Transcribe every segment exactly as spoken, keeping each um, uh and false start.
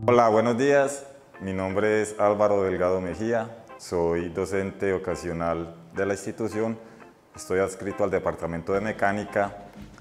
Hola, buenos días. Mi nombre es Álvaro Delgado Mejía. Soy docente ocasional de la institución. Estoy adscrito al departamento de mecánica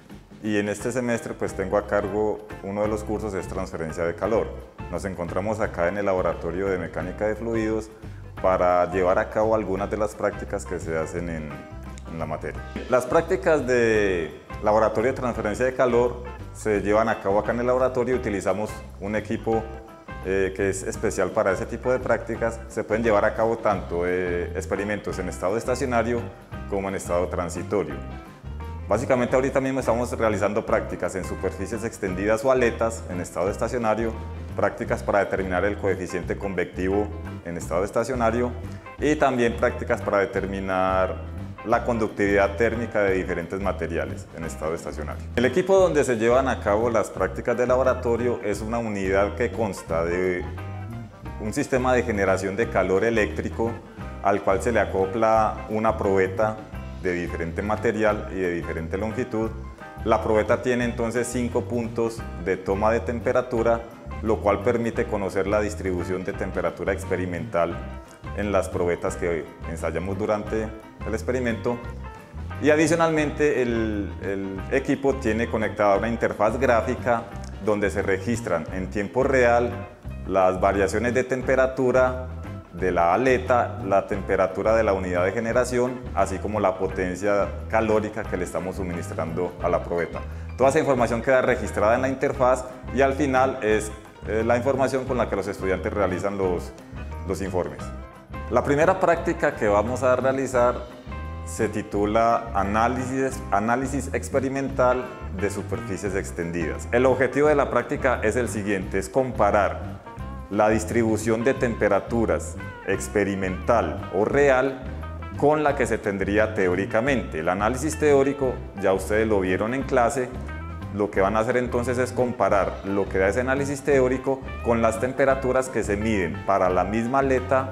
y en este semestre pues tengo a cargo uno de los cursos, es transferencia de calor. Nos encontramos acá en el laboratorio de mecánica de fluidos para llevar a cabo algunas de las prácticas que se hacen en, en la materia. Las prácticas de laboratorio de transferencia de calor se llevan a cabo acá en el laboratorio. Utilizamos un equipo eh, que es especial para ese tipo de prácticas. Se pueden llevar a cabo tanto eh, experimentos en estado estacionario como en estado transitorio. Básicamente ahorita mismo estamos realizando prácticas en superficies extendidas o aletas en estado estacionario, prácticas para determinar el coeficiente convectivo en estado estacionario y también prácticas para determinar la conductividad térmica de diferentes materiales en estado estacionario. El equipo donde se llevan a cabo las prácticas de laboratorio es una unidad que consta de un sistema de generación de calor eléctrico al cual se le acopla una probeta de diferente material y de diferente longitud. La probeta tiene entonces cinco puntos de toma de temperatura, lo cual permite conocer la distribución de temperatura experimental en las probetas que ensayamos durante el experimento. Y adicionalmente el, el equipo tiene conectada una interfaz gráfica donde se registran en tiempo real las variaciones de temperatura de la aleta, la temperatura de la unidad de generación, así como la potencia calórica que le estamos suministrando a la probeta. Toda esa información queda registrada en la interfaz y al final es eh, la información con la que los estudiantes realizan los, los informes. La primera práctica que vamos a realizar se titula Análisis, análisis experimental de superficies extendidas. El objetivo de la práctica es el siguiente, es comparar la distribución de temperaturas experimental o real con la que se tendría teóricamente. El análisis teórico ya ustedes lo vieron en clase. Lo que van a hacer entonces es comparar lo que da ese análisis teórico con las temperaturas que se miden para la misma aleta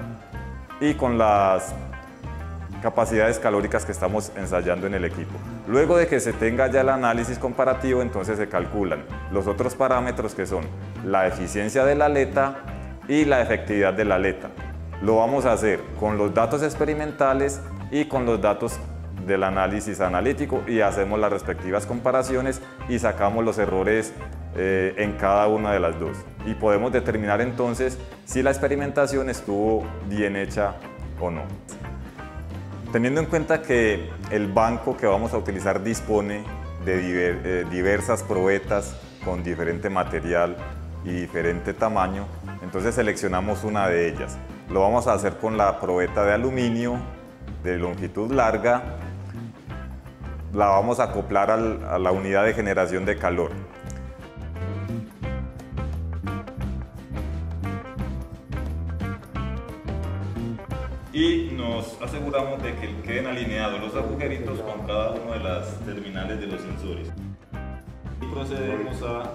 y con las capacidades calóricas que estamos ensayando en el equipo. Luego de que se tenga ya el análisis comparativo, entonces se calculan los otros parámetros que son la eficiencia de la aleta y la efectividad de la aleta. Lo vamos a hacer con los datos experimentales y con los datos del análisis analítico y hacemos las respectivas comparaciones y sacamos los errores eh, en cada una de las dos. Y podemos determinar entonces si la experimentación estuvo bien hecha o no. Teniendo en cuenta que el banco que vamos a utilizar dispone de diver, eh, diversas probetas con diferente material y diferente tamaño, entonces seleccionamos una de ellas. Lo vamos a hacer con la probeta de aluminio de longitud larga. La vamos a acoplar al, a la unidad de generación de calor. Y nos aseguramos de que queden alineados los agujeritos con cada una de las terminales de los sensores. Y procedemos a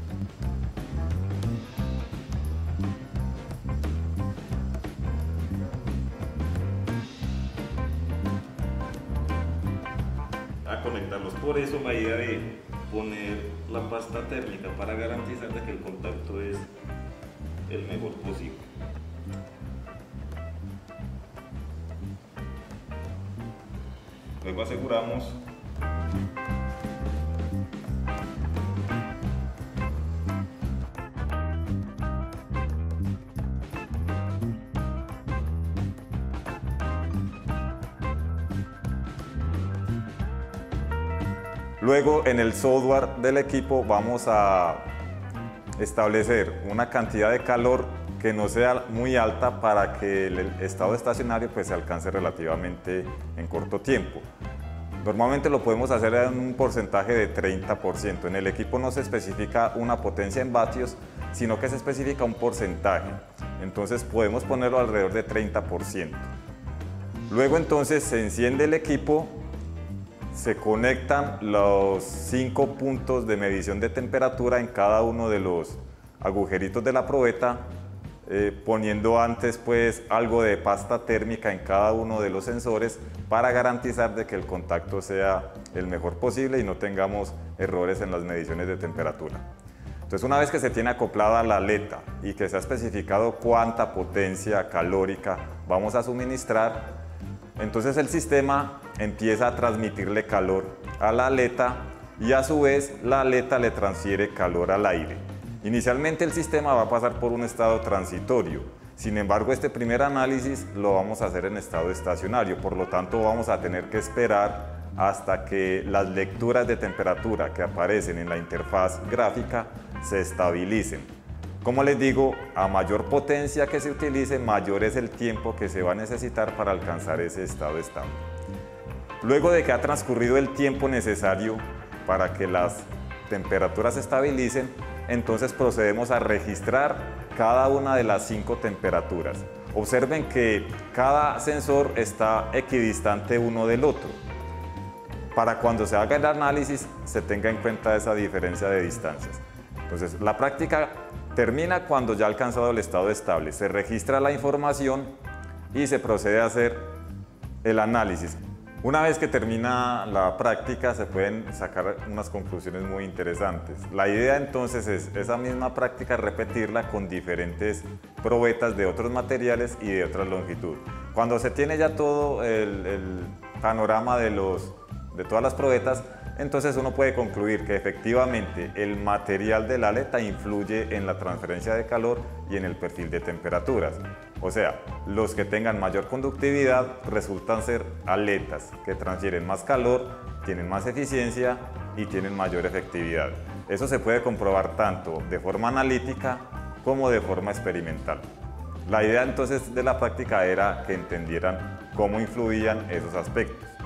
a conectarlos. Por eso la idea de poner la pasta térmica para garantizar de que el contacto es el mejor posible. Luego aseguramos Luego en el software del equipo vamos a establecer una cantidad de calor que no sea muy alta para que el estado estacionario pues, se alcance relativamente en corto tiempo. Normalmente lo podemos hacer en un porcentaje de treinta por ciento. En el equipo no se especifica una potencia en vatios, sino que se especifica un porcentaje. Entonces podemos ponerlo alrededor de treinta por ciento. Luego entonces se enciende el equipo, se conectan los cinco puntos de medición de temperatura en cada uno de los agujeritos de la probeta, eh, poniendo antes pues algo de pasta térmica en cada uno de los sensores para garantizar de que el contacto sea el mejor posible y no tengamos errores en las mediciones de temperatura. Entonces, una vez que se tiene acoplada la aleta y que se ha especificado cuánta potencia calórica vamos a suministrar, entonces el sistema empieza a transmitirle calor a la aleta y a su vez la aleta le transfiere calor al aire. Inicialmente el sistema va a pasar por un estado transitorio, sin embargo este primer análisis lo vamos a hacer en estado estacionario, por lo tanto vamos a tener que esperar hasta que las lecturas de temperatura que aparecen en la interfaz gráfica se estabilicen. Como les digo, a mayor potencia que se utilice, mayor es el tiempo que se va a necesitar para alcanzar ese estado estable. Luego de que ha transcurrido el tiempo necesario para que las temperaturas se estabilicen, entonces procedemos a registrar cada una de las cinco temperaturas. Observen que cada sensor está equidistante uno del otro. Para cuando se haga el análisis se tenga en cuenta esa diferencia de distancias. Entonces, la práctica termina cuando ya ha alcanzado el estado estable. Se registra la información y se procede a hacer el análisis. Una vez que termina la práctica se pueden sacar unas conclusiones muy interesantes. La idea entonces es esa misma práctica repetirla con diferentes probetas de otros materiales y de otra longitud. Cuando se tiene ya todo el, el panorama de, los, de todas las probetas, entonces uno puede concluir que efectivamente el material de la aleta influye en la transferencia de calor y en el perfil de temperaturas. O sea, los que tengan mayor conductividad resultan ser aletas que transfieren más calor, tienen más eficiencia y tienen mayor efectividad. Eso se puede comprobar tanto de forma analítica como de forma experimental. La idea entonces de la práctica era que entendieran cómo influían esos aspectos.